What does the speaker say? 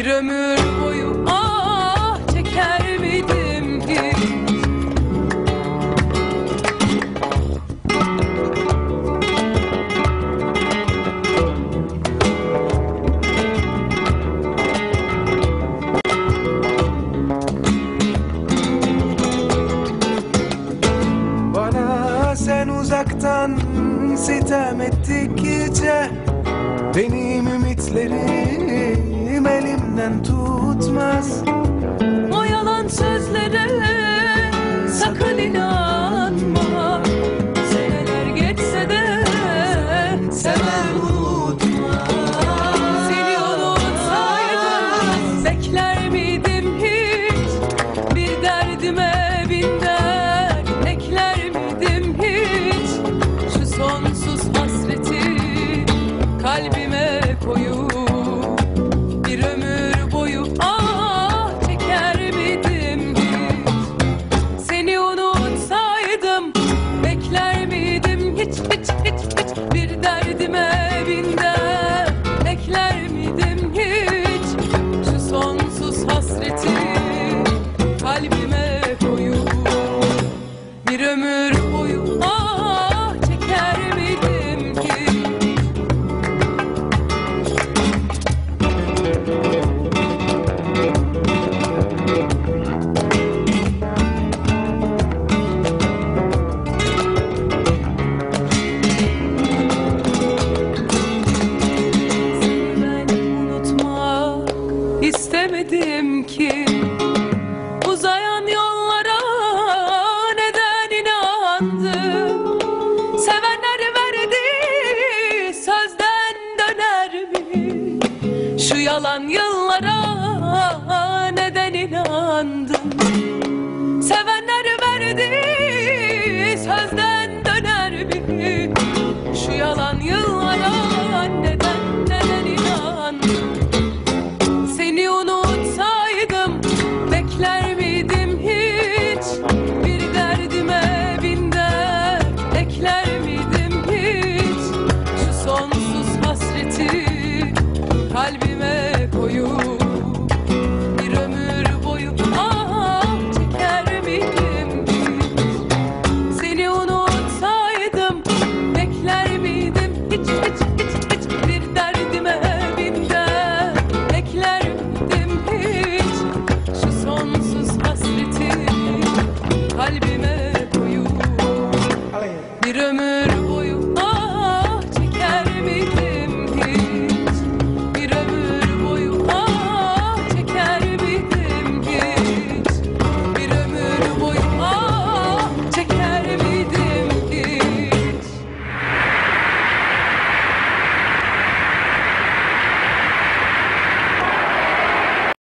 ömür boyu ah çeker miydim ki? Bana sen uzaktan sitem ettikçe benim ümitlerim elimden tutmaz. O yalan sözlere sakın inanma. Seneler geçse de sever unutma. Seni unutsaydım bekler miydim hiç? Bir derdime bin dert ekler miydim hiç? Şu sonsuz hasreti kalbime koyup bir ömür boyu ah çeker miydim hiç? Seni unutsaydım bekler miydim hiç hiç hiç hiç? Bir derdime bin dert ekler miydim hiç? Şu sonsuz hasreti kalbime koyup bir ömür boyu ah çeker miydim ki? İstemedim ki uzayan yollara neden inandım? Sevenler verdi sözden döner mi? Şu yalan yıl